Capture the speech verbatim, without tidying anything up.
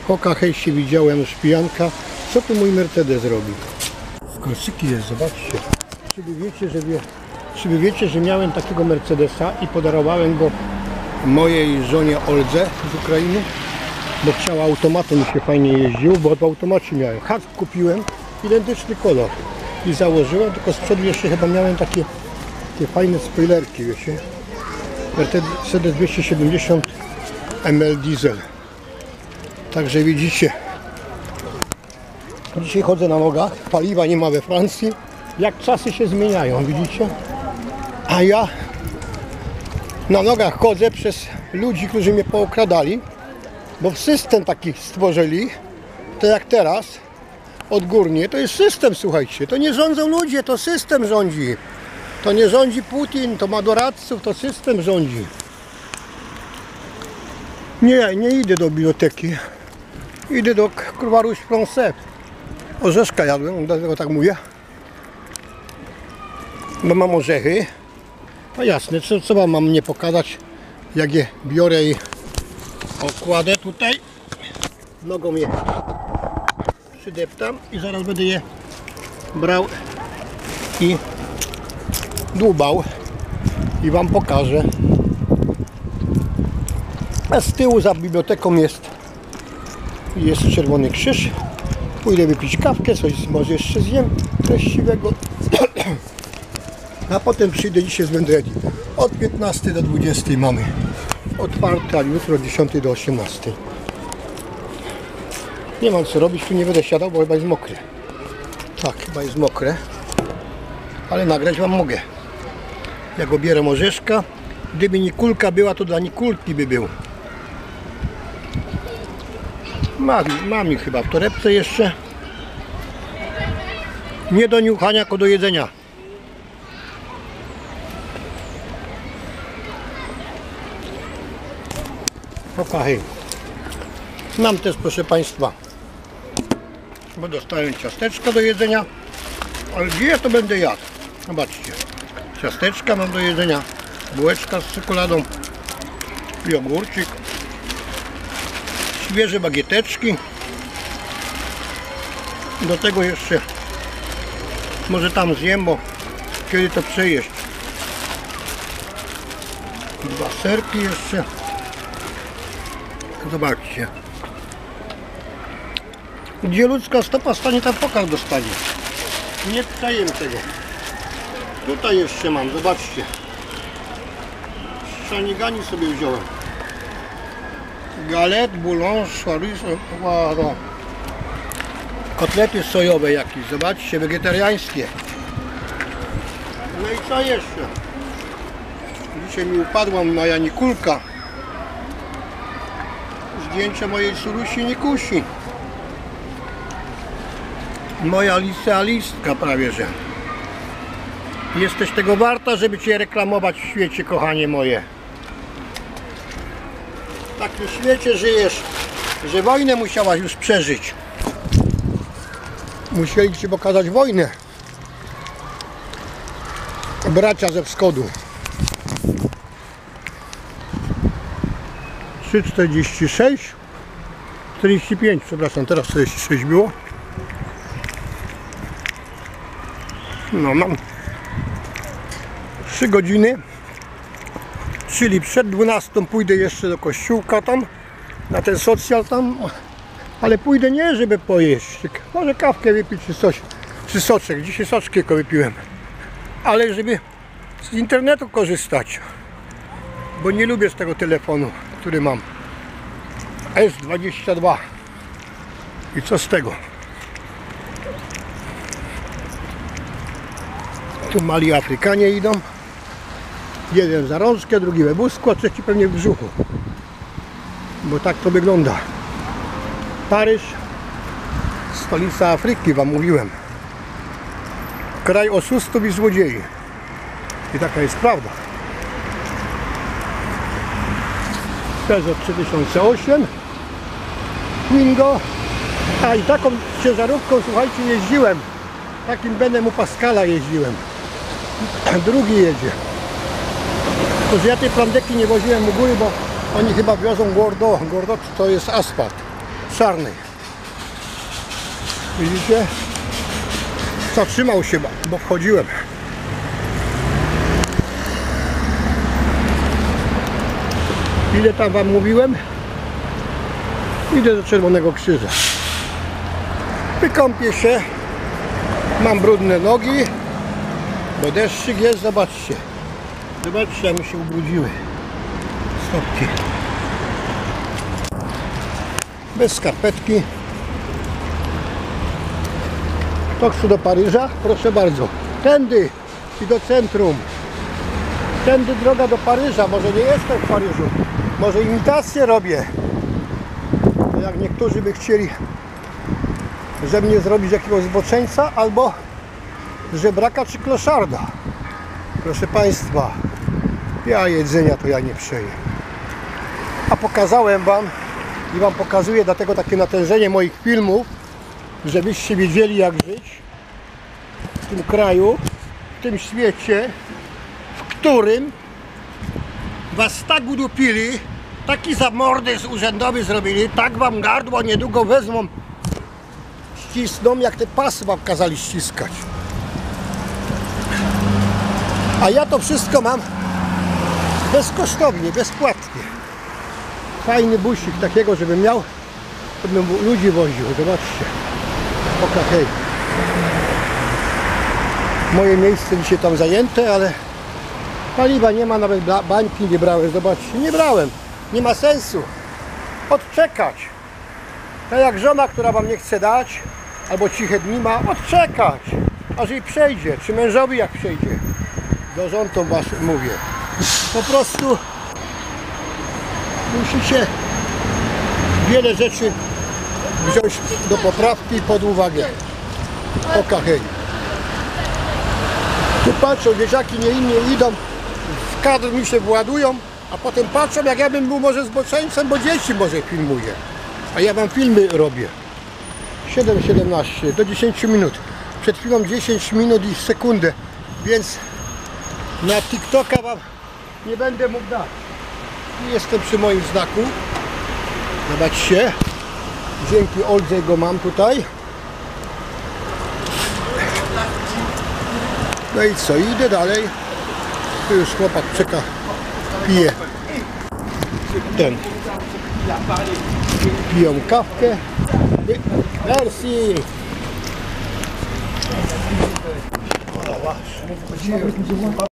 Hoka hejście widziałem, szpijanka. Co tu mój Mercedes robi? Kolczyki jest, zobaczcie. Czy wy wiecie, że, wie, czy wy wiecie, że miałem takiego Mercedesa i podarowałem go mojej żonie Oldze z Ukrainy, bo chciała automatem, mi się fajnie jeździł, bo w automacie miałem. Hack kupiłem, identyczny kolor i założyłem, tylko z przodu jeszcze chyba miałem takie, takie fajne spoilerki, wiecie. Mercedes dwieście siedemdziesiąt M L diesel. Także widzicie, dzisiaj chodzę na nogach, paliwa nie ma we Francji, jak czasy się zmieniają, widzicie? A ja na nogach chodzę przez ludzi, którzy mnie pookradali, bo system taki stworzyli, to jak teraz, odgórnie, to jest system, słuchajcie, to nie rządzą ludzie, to system rządzi. To nie rządzi Putin, to ma doradców, to system rządzi. Nie, nie idę do biblioteki, idę do Croix Français. Orzeszka jadłem, dlatego tak mówię. Bo mam orzechy. No jasne, co, co wam mam nie pokazać, jak je biorę i okładę tutaj. Nogą je przydeptam i zaraz będę je brał i dłubał i wam pokażę. A z tyłu za biblioteką jest jest Czerwony Krzyż. Pójdę wypić kawkę, coś może jeszcze zjem treściwego. A potem przyjdę dzisiaj z wędredi. Od piętnastej do dwudziestej mamy otwarte, a jutro od dziesiątej do osiemnastej. Nie mam co robić, tu nie będę siadał, bo chyba jest mokre. Tak, chyba jest mokre. Ale nagrać wam mogę. Jak obieram orzeszka. Gdyby Nikulka była, to dla Nikulki by był. Mam, mam ich chyba w torebce jeszcze. Nie do niuchania, tylko do jedzenia. Opa, hej. Mam też, proszę Państwa, bo dostałem ciasteczka do jedzenia, ale gdzie to będę jadł? Zobaczcie, ciasteczka mam do jedzenia, bułeczka z czekoladą, jogurcik, świeże bagieteczki, do tego jeszcze może tam zjem, bo kiedy to przejeść, dwa serki jeszcze. Zobaczcie. Gdzie ludzka stopa stanie, tam pokaz dostanie. Nie przejem tego. Tutaj jeszcze mam, zobaczcie. Szanigani sobie wziąłem. Galette, boulange, poireaux. Kotlety sojowe jakieś, zobaczcie, wegetariańskie. No i co jeszcze? Dzisiaj mi upadła moja Nikulka. Zdjęcie mojej córusi Nikusi. Moja licealistka prawie, że. Jesteś tego warta, żeby Cię reklamować w świecie, kochanie moje. W takim świecie żyjesz, że wojnę musiałaś już przeżyć. Musieli Ci pokazać wojnę. Bracia ze wschodu. trzy czterdzieści sześć, czterdzieści pięć, przepraszam, teraz czterdzieści sześć było. No mam trzy godziny, czyli przed dwunastą pójdę jeszcze do kościółka tam, na ten socjal tam, ale pójdę nie żeby pojeść, może kawkę wypić czy coś, czy soczek, dzisiaj soczki tylko wypiłem, ale żeby z internetu korzystać, bo nie lubię z tego telefonu, który mam, S dwadzieścia dwa. I co z tego? Tu mali Afrykanie idą. Jeden za rączkę, drugi we wózku, a trzeci pewnie w brzuchu. Bo tak to wygląda. Paryż, stolica Afryki, wam mówiłem. Kraj oszustów i złodziei. I taka jest prawda. Peugeot trzy tysiące osiem, Twingo, a i taką ciężarówką, słuchajcie, jeździłem, takim Benem u Pascala jeździłem, drugi jedzie, to że ja tej plandeki nie woziłem u góry, bo oni chyba wiozą Gordo, Gordo to jest asfalt, obszarnej. Widzicie? Zatrzymał się, bo wchodziłem. Ile tam wam mówiłem? Idę do Czerwonego Krzyża. Wykąpię się. Mam brudne nogi, bo deszczyk jest, zobaczcie. Zobaczcie, jak mi się ubrudziły stopki. Bez skarpetki. To chcę do Paryża? Proszę bardzo. Tędy i do centrum. Tędy droga do Paryża. Może nie jestem w Paryżu. Może imitację robię. Jak niektórzy by chcieli, że mnie zrobić jakiegoś zboczeńca albo żebraka czy kloszarda. Proszę Państwa, ja jedzenia to ja nie przeję. A pokazałem Wam i Wam pokazuję, dlatego takie natężenie moich filmów, żebyście wiedzieli, jak żyć w tym kraju, w tym świecie, w którym Was tak udupili, taki zamordyzm urzędowy zrobili, tak Wam gardło niedługo wezmą, ścisną, jak te pasy Wam kazali ściskać. A ja to wszystko mam bezkosztownie, bezpłatnie. Fajny busik takiego, żebym miał, żebym ludzi woził. Zobaczcie. Oka, hej. Moje miejsce dzisiaj tam zajęte, ale paliwa nie ma, nawet bańki nie brałem. Zobaczcie, nie brałem. Nie ma sensu. Odczekać. Tak jak żona, która wam nie chce dać, albo ciche dni ma, odczekać. Aż jej przejdzie. Czy mężowi jak przejdzie. Do żon to was mówię. Po prostu musicie wiele rzeczy wziąć do poprawki pod uwagę. Oka, hej. Tu patrzą, dzieciaki nie inni idą, w kadr mi się władują, a potem patrzą, jak ja bym był może zboczeńcem, bo dzieci może filmuję. A ja wam filmy robię. siedem siedemnaście do dziesięciu minut. Przed chwilą dziesięć minut i sekundę, więc na TikToka wam nie będę mógł dać. Jestem przy moim znaku. Zobaczcie. Dzięki Oldze go mam tutaj. No i co? Idę dalej. Tu już chłopak czeka. Pije. Ten. Piją kawkę. Merci. O,